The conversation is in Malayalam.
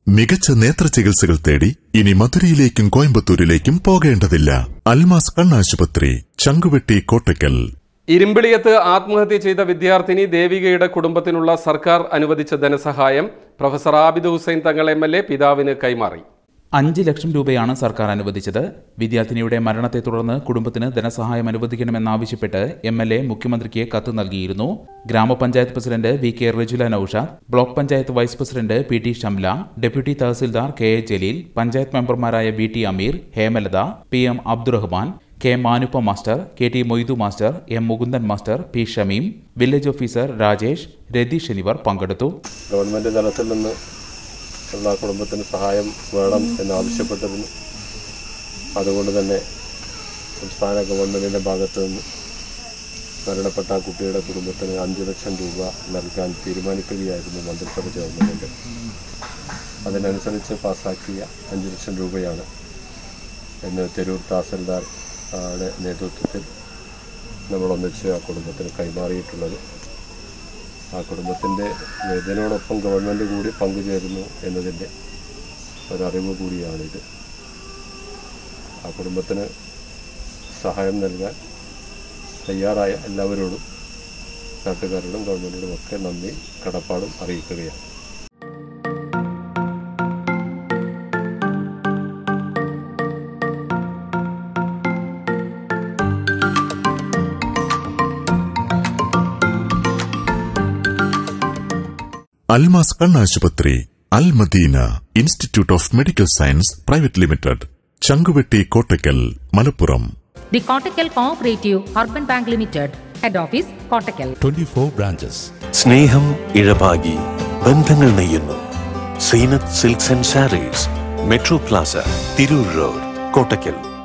മികച്ച നേത്ര ചികിത്സകൾ തേടി ഇനി മധുരയിലേക്കും കോയമ്പത്തൂരിലേക്കും പോകേണ്ടതില്ല. അൽമാസ് കണ്ണാശുപത്രി, ചങ്കുവെട്ടി, കോട്ടയ്ക്കൽ. ഇരുമ്പിളിയത്ത് ആത്മഹത്യ ചെയ്ത വിദ്യാർത്ഥിനി ദേവികയുടെ കുടുംബത്തിനുള്ള സർക്കാർ അനുവദിച്ച ധനസഹായം പ്രൊഫസർ ആബിദ് ഹുസൈൻ തങ്ങൾ MLA പിതാവിന് കൈമാറി. 5 ലക്ഷം രൂപയാണ് സർക്കാർ അനുവദിച്ചത്. വിദ്യാർത്ഥിനിയുടെ മരണത്തെ തുടർന്ന് കുടുംബത്തിന് ധനസഹായം അനുവദിക്കണമെന്നാവശ്യപ്പെട്ട് MLA മുഖ്യമന്ത്രിക്ക് കത്ത് നൽകിയിരുന്നു. ഗ്രാമപഞ്ചായത്ത് president VK Rajula Naushad, block panchayat vice president PT Shamla, deputy tahsildar KA Jaleel, panchayat മെമ്പർമാരായ VT Ameer, Hemalatha, PM Abdurahman, K Manuppa master, KT Moidu master, M Mukundan master, P Shameem, village officer Rajesh, Ratheesh എന്നിവർ പങ്കെടുത്തു. ഗവൺമെന്റ് തലത്തിൽ നിന്ന് കുടുംബത്തിന് സഹായം വേണം എന്നാവശ്യപ്പെട്ടതിന് അതുകൊണ്ട് തന്നെ സംസ്ഥാന ഗവൺമെന്റിന്റെ ഭാഗത്തു നിന്ന് മരണപ്പെട്ട കുട്ടിയുടെ കുടുംബത്തിന് 5 ലക്ഷം രൂപ നൽകാൻ തീരുമാനിക്കുകയായിരുന്നു മന്ത്രിസഭ ചേർന്നത്. അതിനനുസരിച്ച് പാസാക്കിയ 5 ലക്ഷം രൂപയാണ് എന്ന് തിരൂർ തഹസിൽദാരുടെ നേതൃത്വത്തിൽ നമ്മളൊന്നിച്ച് ആ കുടുംബത്തിന് കൈമാറിയിട്ടുള്ളത്. ആ കുടുംബത്തിൻ്റെ വേദനയോടൊപ്പം ഗവൺമെൻറ് കൂടി പങ്കുചേരുന്നു എന്നതിൻ്റെ ഒരറിവ് കൂടിയാണിത്. ആ കുടുംബത്തിന് സഹായം നൽകാൻ തയ്യാറായ എല്ലാവരോടും നാട്ടുകാരോടും ഗവൺമെൻറ്റിനും ഒക്കെ നന്ദി കടപ്പാടും അറിയിക്കുകയാണ്. അൽമാസ് കണ്ണാശുപത്രി, Al Madina institute of medical science private limited, Changuvetty, Kottakkal, Malappuram. The Kottakkal cooperative urban bank limited, head office Kottakkal, 24 branches. സ്നേഹം ഇഴപാകി ബന്ധങ്ങൾ നെയ്യുന്നു. Zeenath silks and sarees, metro plaza, Tirur road, Kottakkal.